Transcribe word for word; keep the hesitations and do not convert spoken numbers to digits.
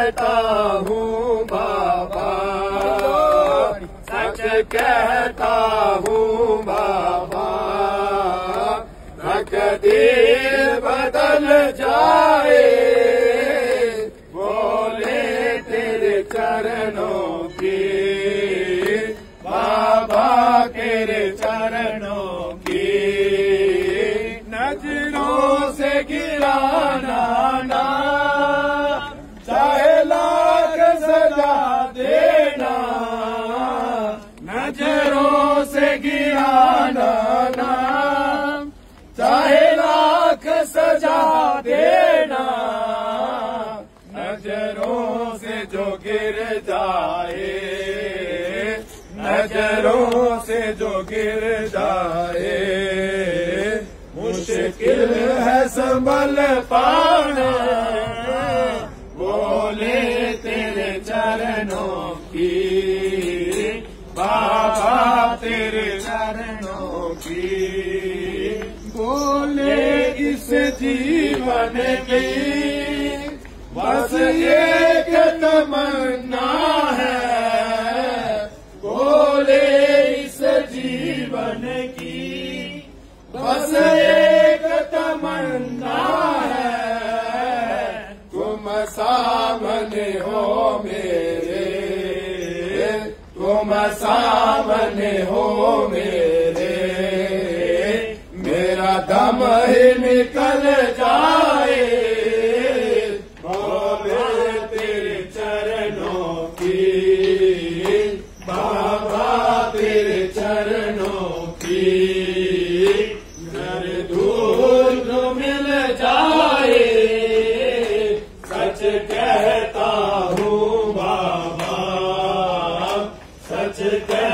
कहता हूँ बाबा, सच कहता हूँ बाबा, तकदीर बदल जाए, बोले तेरे चरणों की, बाबा तेरे चरणों की, नजरों से गिराना ना, चाहे लाख सजा देना, नजरों से गिराना ना, चाहे लाख सजा देना, नजरों से जो गिर जाए, नजरों से जो गिर जाए, मुश्किल है संभल पाना, बोले तेरे चरणों की, बाबा तेरे चरणों की, बोले इस जीवन की बस एक तमन्ना है, बोले इस जीवन की बस एक तमन्ना है, तुम सामने हो मेरे, तुम सामने हो मेरे, मेरा दम ही निकल जाए, बोले तेरे चरणों की, बाबा तेरे चरणों की, घर दूर जो मिल जाए, सच कहता हूँ बाबा, सच कह